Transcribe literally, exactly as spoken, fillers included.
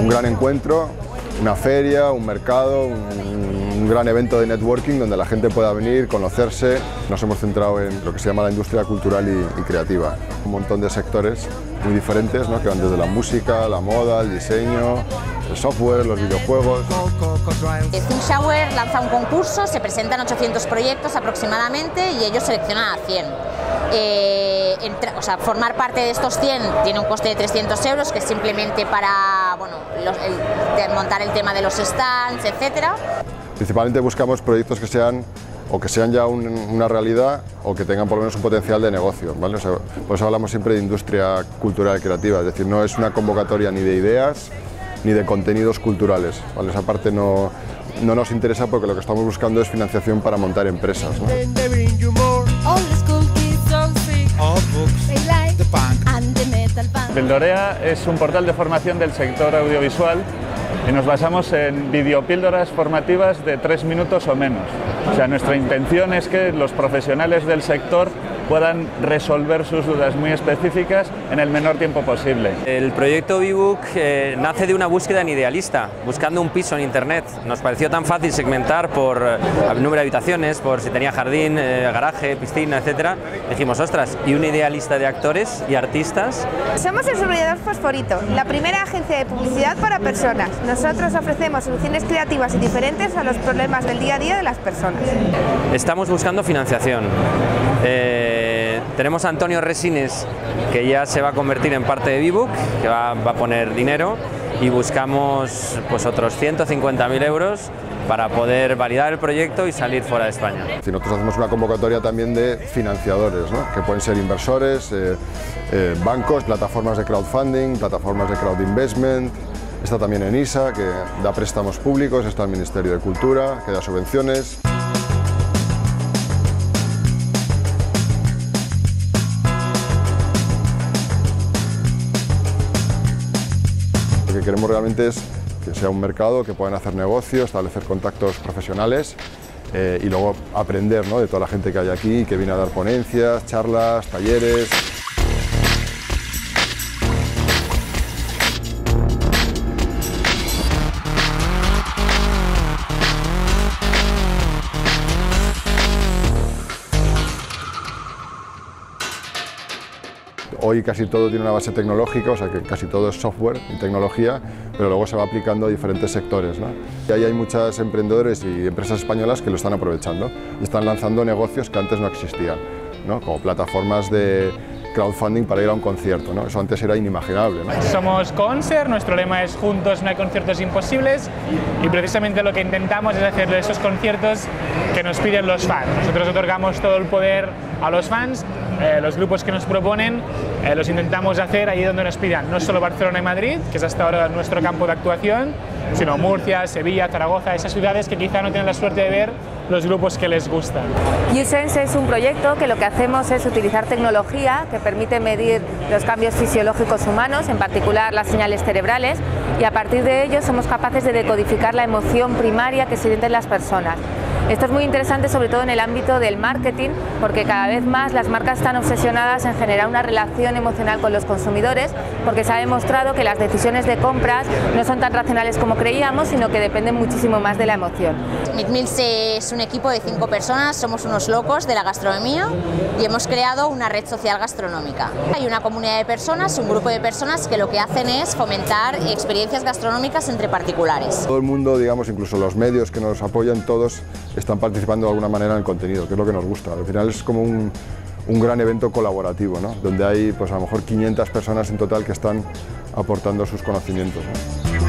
un gran encuentro, una feria, un mercado, un, un gran evento de networking donde la gente pueda venir, conocerse. Nos hemos centrado en lo que se llama la industria cultural y, y creativa. Un montón de sectores muy diferentes, ¿no?, que van desde la música, la moda, el diseño, el software, los videojuegos. ThinkShower lanza un concurso, se presentan ochocientos proyectos aproximadamente y ellos seleccionan a cien. Eh, entre, o sea, formar parte de estos cien tiene un coste de trescientos euros, que es simplemente para bueno, los, el, de montar el tema de los stands, etcétera. Principalmente buscamos proyectos que sean o que sean ya un, una realidad o que tengan por lo menos un potencial de negocio, ¿vale? O sea, por eso hablamos siempre de industria cultural y creativa, es decir, no es una convocatoria ni de ideas ni de contenidos culturales, ¿vale? Esa parte no, no nos interesa porque lo que estamos buscando es financiación para montar empresas, ¿no? Pildorea es un portal de formación del sector audiovisual y nos basamos en videopíldoras formativas de tres minutos o menos. O sea, nuestra intención es que los profesionales del sector puedan resolver sus dudas muy específicas en el menor tiempo posible. El proyecto Bbook eh, nace de una búsqueda en idealista, buscando un piso en internet. Nos pareció tan fácil segmentar por eh, número de habitaciones, por si tenía jardín, eh, garaje, piscina, etcétera. Dijimos, ostras, y una idealista de actores y artistas. Somos el subrayador Fosforito, la primera agencia de publicidad para personas. Nosotros ofrecemos soluciones creativas y diferentes a los problemas del día a día de las personas. Estamos buscando financiación. Eh, tenemos a Antonio Resines, que ya se va a convertir en parte de Bbook, que va, va a poner dinero, y buscamos pues, otros ciento cincuenta mil euros para poder validar el proyecto y salir fuera de España. Si nosotros hacemos una convocatoria también de financiadores, ¿no?, que pueden ser inversores, eh, eh, bancos, plataformas de crowdfunding, plataformas de crowdinvestment. Está también ENISA, que da préstamos públicos, está el Ministerio de Cultura, que da subvenciones. Lo que queremos realmente es que sea un mercado, que puedan hacer negocio, establecer contactos profesionales eh, y luego aprender, ¿no?, de toda la gente que hay aquí, que viene a dar ponencias, charlas, talleres. Hoy casi todo tiene una base tecnológica, o sea que casi todo es software y tecnología, pero luego se va aplicando a diferentes sectores, ¿no? Y ahí hay muchos emprendedores y empresas españolas que lo están aprovechando y están lanzando negocios que antes no existían, ¿no?, como plataformas de crowdfunding para ir a un concierto, ¿no? Eso antes era inimaginable, ¿no? Somos Concert, nuestro lema es Juntos no hay conciertos imposibles, y precisamente lo que intentamos es hacer esos conciertos que nos piden los fans. Nosotros otorgamos todo el poder a los fans, eh, los grupos que nos proponen eh, los intentamos hacer allí donde nos pidan, no solo Barcelona y Madrid, que es hasta ahora nuestro campo de actuación, sino Murcia, Sevilla, Zaragoza, esas ciudades que quizá no tienen la suerte de ver los grupos que les gustan. uSense es un proyecto que lo que hacemos es utilizar tecnología que permite medir los cambios fisiológicos humanos, en particular las señales cerebrales, y a partir de ello somos capaces de decodificar la emoción primaria que sienten las personas. Esto es muy interesante sobre todo en el ámbito del marketing, porque cada vez más las marcas están obsesionadas en generar una relación emocional con los consumidores, porque se ha demostrado que las decisiones de compras no son tan racionales como creíamos, sino que dependen muchísimo más de la emoción. Meet Meals es un equipo de cinco personas, somos unos locos de la gastronomía y hemos creado una red social gastronómica. Hay una comunidad de personas, un grupo de personas que lo que hacen es fomentar experiencias gastronómicas entre particulares. Todo el mundo, digamos, incluso los medios que nos apoyan, todos están participando de alguna manera en el contenido, que es lo que nos gusta. Al final es como un, un gran evento colaborativo, ¿no?, donde hay pues, a lo mejor quinientas personas en total que están aportando sus conocimientos, ¿no?